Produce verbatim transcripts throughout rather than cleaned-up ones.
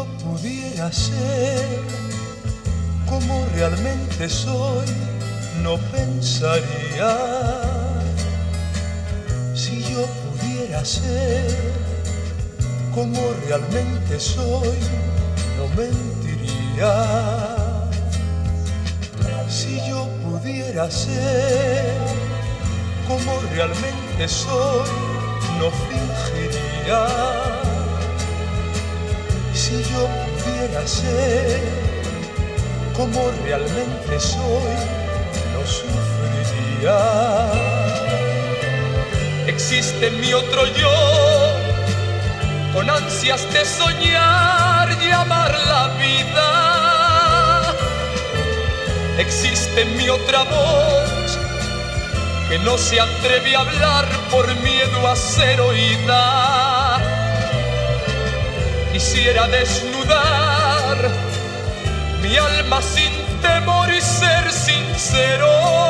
yo pudiera ser como realmente soy, no pensaría. Si yo pudiera ser como realmente soy, no mentiría. Si yo pudiera ser como realmente soy, no fingiría. Si yo pudiera ser como realmente soy, no sufriría. Existe mi otro yo, con ansias de soñar y amar la vida. Existe mi otra voz, que no se atreve a hablar por miedo a ser oída. Quisiera desnudar mi alma sin temor y ser sincero,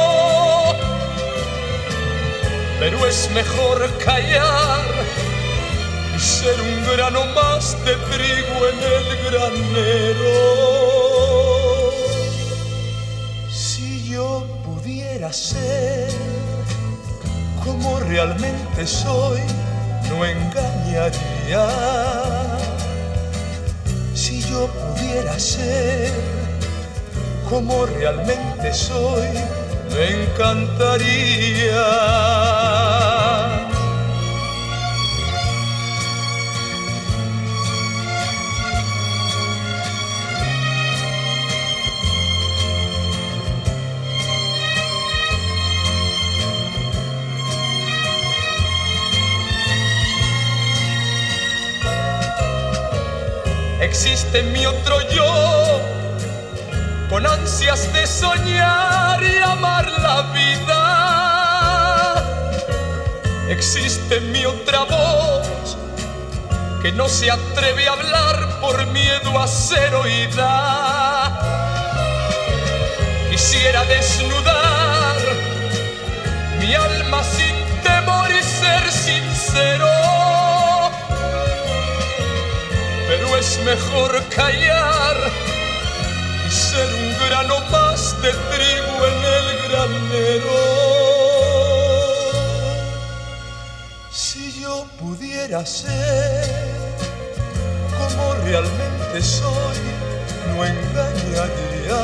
pero es mejor callar y ser un grano más de trigo en el granero. Si yo pudiera ser como realmente soy, no engañaría. Si yo pudiera ser como realmente soy, me encantaría. Existe mi otro yo, con ansias de soñar y amar la vida. Existe mi otra voz, que no se atreve a hablar por miedo a ser oída. Quisiera desnudar mi alma sin temor y ser sincero, pero es mejor callar y ser un grano más de trigo en el granero. Si yo pudiera ser como realmente soy, no engañaría.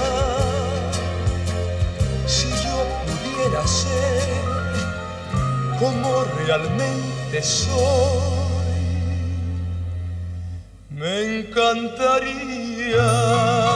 Si yo pudiera ser como realmente soy, me encantaría.